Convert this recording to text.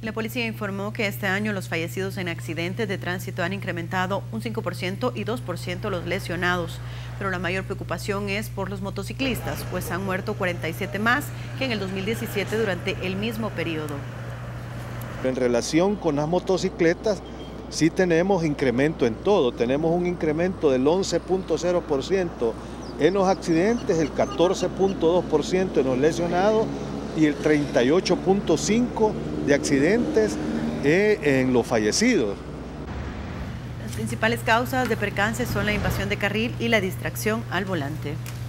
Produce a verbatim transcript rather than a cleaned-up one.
La policía informó que este año los fallecidos en accidentes de tránsito han incrementado un cinco por ciento y dos por ciento los lesionados, pero la mayor preocupación es por los motociclistas, pues han muerto cuarenta y siete más que en el dos mil diecisiete durante el mismo periodo. En relación con las motocicletas, sí tenemos incremento en todo, tenemos un incremento del once punto cero por ciento en los accidentes, el catorce punto dos por ciento en los lesionados y el treinta y ocho punto cinco por ciento de accidentes en los fallecidos. Las principales causas de percances son la invasión de carril y la distracción al volante.